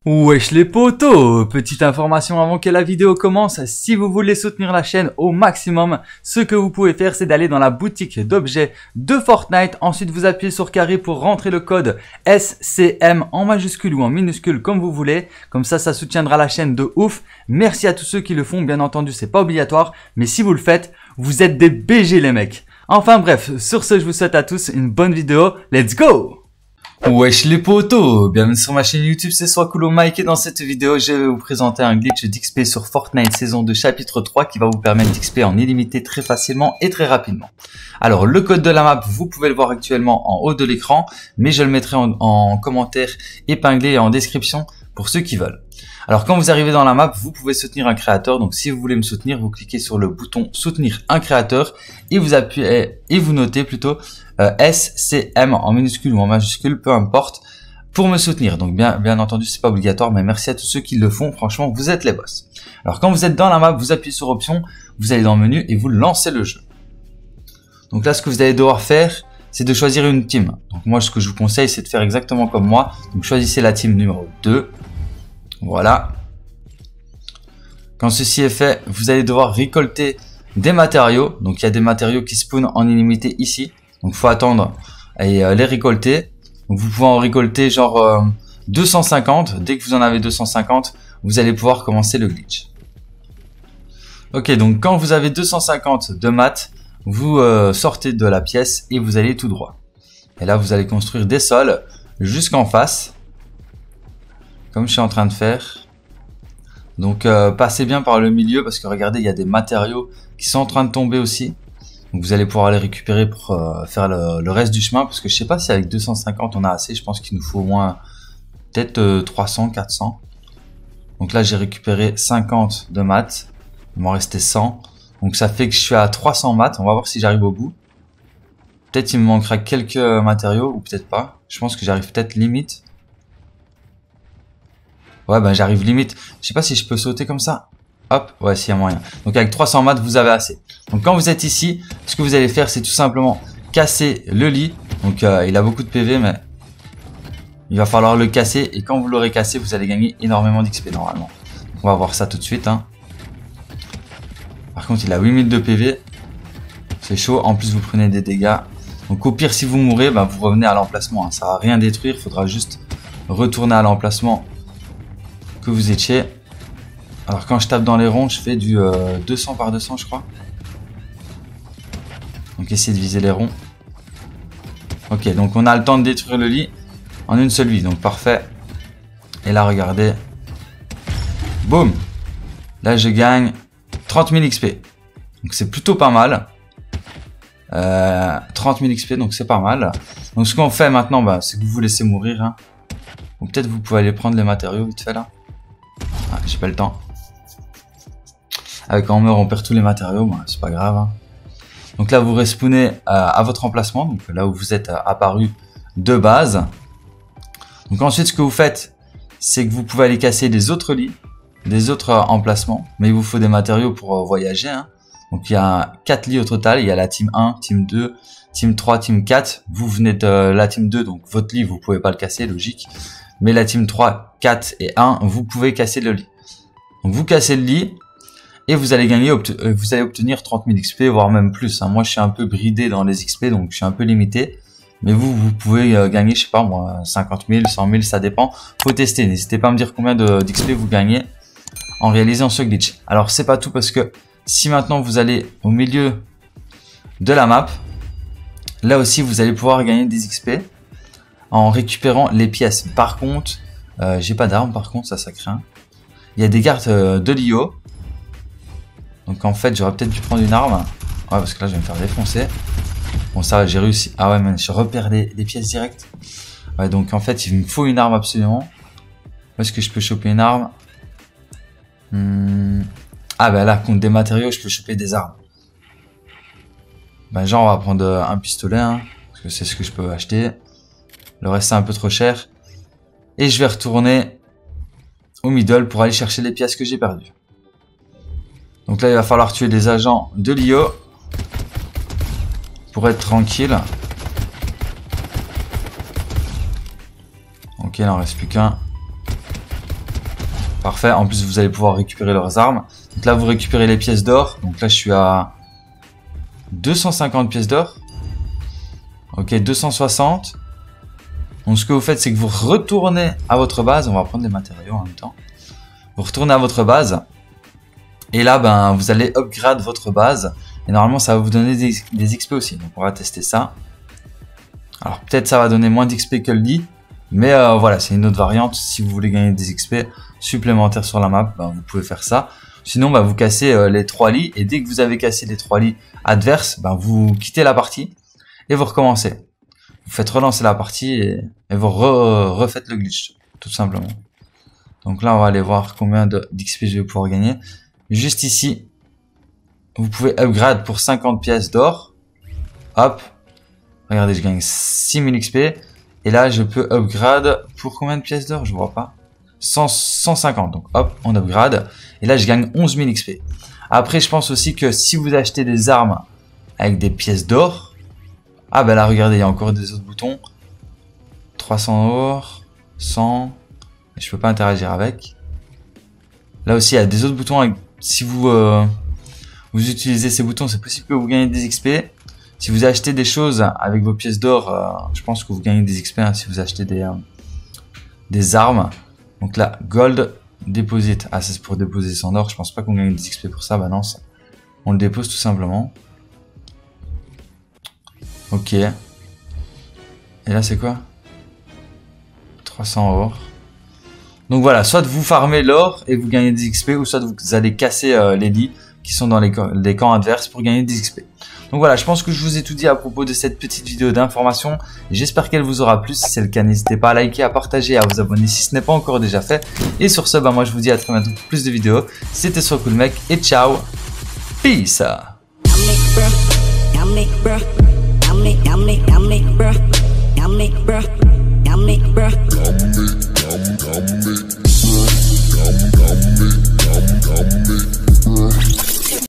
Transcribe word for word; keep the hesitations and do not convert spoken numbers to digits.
Wesh les potos, petite information avant que la vidéo commence, si vous voulez soutenir la chaîne au maximum, ce que vous pouvez faire c'est d'aller dans la boutique d'objets de Fortnite, ensuite vous appuyez sur carré pour rentrer le code S C M en majuscule ou en minuscule comme vous voulez, comme ça ça soutiendra la chaîne de ouf. Merci à tous ceux qui le font, bien entendu c'est pas obligatoire, mais si vous le faites, vous êtes des B G les mecs. Enfin bref, sur ce je vous souhaite à tous une bonne vidéo, let's go! Wesh les potos, bienvenue sur ma chaîne YouTube, c'est Swakulo Mike et dans cette vidéo je vais vous présenter un glitch d'X P sur Fortnite saison deux chapitre trois qui va vous permettre d'X P en illimité très facilement et très rapidement. Alors le code de la map vous pouvez le voir actuellement en haut de l'écran, mais je le mettrai en, en commentaire épinglé et en description pour ceux qui veulent. Alors quand vous arrivez dans la map, vous pouvez soutenir un créateur, donc si vous voulez me soutenir, vous cliquez sur le bouton soutenir un créateur et vous appuyez et vous notez plutôt euh, S C M en minuscule ou en majuscule, peu importe, pour me soutenir. Donc bien bien entendu, c'est pas obligatoire, mais merci à tous ceux qui le font, franchement, vous êtes les boss. Alors quand vous êtes dans la map, vous appuyez sur option, vous allez dans le menu et vous lancez le jeu. Donc là, ce que vous allez devoir faire, c'est de choisir une team. Donc moi, ce que je vous conseille, c'est de faire exactement comme moi. Donc choisissez la team numéro deux. Voilà. Quand ceci est fait, vous allez devoir récolter des matériaux. Donc il y a des matériaux qui spawnent en illimité ici. Donc il faut attendre et euh, les récolter. Donc vous pouvez en récolter genre euh, deux cent cinquante. Dès que vous en avez deux cent cinquante, vous allez pouvoir commencer le glitch. Ok, donc quand vous avez deux cent cinquante de maths, vous euh, sortez de la pièce et vous allez tout droit. Et là vous allez construire des sols jusqu'en face. Comme je suis en train de faire. Donc euh, passez bien par le milieu parce que regardez, il y a des matériaux qui sont en train de tomber aussi. Donc vous allez pouvoir les récupérer pour euh, faire le, le reste du chemin. Parce que je sais pas si avec deux cent cinquante on a assez. Je pense qu'il nous faut au moins peut-être euh, trois cents, quatre cents. Donc là j'ai récupéré cinquante de maths. Il m'en restait cent. Donc ça fait que je suis à trois cents maths. On va voir si j'arrive au bout. Peut-être il me manquera quelques matériaux ou peut-être pas. Je pense que j'arrive peut-être limite. Ouais, ben j'arrive limite. Je sais pas si je peux sauter comme ça. Hop, ouais, s'il y a moyen. Donc avec trois cents maths, vous avez assez. Donc quand vous êtes ici, ce que vous allez faire, c'est tout simplement casser le lit. Donc euh, il a beaucoup de P V, mais il va falloir le casser. Et quand vous l'aurez cassé, vous allez gagner énormément d'X P normalement. Donc, on va voir ça tout de suite. Hein. Par contre, il a huit mille de P V. C'est chaud. En plus, vous prenez des dégâts. Donc au pire, si vous mourrez, ben, vous revenez à l'emplacement. Hein. Ça va rien détruire. Il faudra juste retourner à l'emplacement que vous étiez. Alors quand je tape dans les ronds, je fais du euh, deux cents par deux cents je crois. Donc essayez de viser les ronds. Ok, donc on a le temps de détruire le lit en une seule vie, donc parfait. Et là regardez, boum, là je gagne trente mille X P, donc c'est plutôt pas mal. euh, trente mille X P, donc c'est pas mal. Donc ce qu'on fait maintenant, bah, c'est que vous vous laissez mourir, hein. Ou peut-être vous pouvez aller prendre les matériaux vite fait là. Ah, j'ai pas le temps. Avec quand on meurt, on perd tous les matériaux, bon, c'est pas grave. Hein. Donc là, vous respawnez euh, à votre emplacement, donc là où vous êtes euh, apparu de base. Donc ensuite, ce que vous faites, c'est que vous pouvez aller casser des autres lits, des autres euh, emplacements, mais il vous faut des matériaux pour euh, voyager. Hein. Donc il y a quatre lits au total, il y a la team un, team deux, team trois, team quatre. Vous venez de euh, la team deux, donc votre lit, vous pouvez pas le casser, logique. Mais la team trois, quatre et un, vous pouvez casser le lit. Donc vous cassez le lit et vous allez gagner, vous allez obtenir trente mille X P, voire même plus. Hein. Moi, je suis un peu bridé dans les X P, donc je suis un peu limité. Mais vous, vous pouvez gagner, je sais pas moi, cinquante mille, cent mille, ça dépend. Faut tester. N'hésitez pas à me dire combien d'X P vous gagnez en réalisant ce glitch. Alors, c'est pas tout parce que si maintenant vous allez au milieu de la map, là aussi, vous allez pouvoir gagner des X P. En récupérant les pièces. Par contre, euh, j'ai pas d'armes, par contre, ça, ça craint. Il y a des cartes euh, de l'I O. Donc en fait, j'aurais peut-être dû prendre une arme. Ouais, parce que là, je vais me faire défoncer. Bon, ça, j'ai réussi. Ah ouais, man, je repère les, les pièces directes. Ouais, donc en fait, il me faut une arme absolument. Où est-ce que je peux choper une arme? hmm. Ah bah là, contre des matériaux, je peux choper des armes. Ben genre, on va prendre un pistolet, hein, parce que c'est ce que je peux acheter. Le reste c'est un peu trop cher. Et je vais retourner au middle pour aller chercher les pièces que j'ai perdues. Donc là il va falloir tuer des agents de l'I O. Pour être tranquille. Ok, il n'en reste plus qu'un. Parfait. En plus, vous allez pouvoir récupérer leurs armes. Donc là, vous récupérez les pièces d'or. Donc là, je suis à deux cent cinquante pièces d'or. Ok, deux cent soixante. Donc ce que vous faites, c'est que vous retournez à votre base. On va prendre des matériaux en même temps. Vous retournez à votre base. Et là, ben, vous allez upgrade votre base. Et normalement, ça va vous donner des, des X P aussi. Donc on va tester ça. Alors peut-être ça va donner moins d'X P que le lit. Mais euh, voilà, c'est une autre variante. Si vous voulez gagner des X P supplémentaires sur la map, ben, vous pouvez faire ça. Sinon, ben, vous cassez euh, les trois lits. Et dès que vous avez cassé les trois lits adverses, ben, vous quittez la partie. Et vous recommencez. Vous faites relancer la partie et, et vous re, refaites le glitch. Tout simplement. Donc là, on va aller voir combien d'X P je vais pouvoir gagner. Juste ici, vous pouvez upgrade pour cinquante pièces d'or. Hop. Regardez, je gagne six mille X P. Et là, je peux upgrade pour combien de pièces d'or? Je vois pas. cent, cent cinquante. Donc hop, on upgrade. Et là, je gagne onze mille X P. Après, je pense aussi que si vous achetez des armes avec des pièces d'or. Ah ben là, regardez, il y a encore des autres boutons. trois cents or. cent. Je peux pas interagir avec. Là aussi, il y a des autres boutons. Avec, si vous, euh, vous utilisez ces boutons, c'est possible que vous gagnez des X P. Si vous achetez des choses avec vos pièces d'or, euh, je pense que vous gagnez des X P hein, si vous achetez des, euh, des armes. Donc là, Gold Deposit. Ah, c'est pour déposer son or. Je pense pas qu'on gagne des X P pour ça. Bah non, ça, on le dépose tout simplement. Ok. Et là, c'est quoi? trois cents or. Donc voilà, soit vous farmez l'or et vous gagnez des X P, ou soit vous allez casser euh, les lits qui sont dans les, les camps adverses pour gagner des X P. Donc voilà, je pense que je vous ai tout dit à propos de cette petite vidéo d'information. J'espère qu'elle vous aura plu. Si c'est le cas, n'hésitez pas à liker, à partager, à vous abonner si ce n'est pas encore déjà fait. Et sur ce, bah moi je vous dis à très bientôt pour plus de vidéos. C'était SoCoolMec et ciao. Peace. Yummy, bruh. Yummy, bruh. Yummy, yummy, yummy, bruh. Yummy, bruh.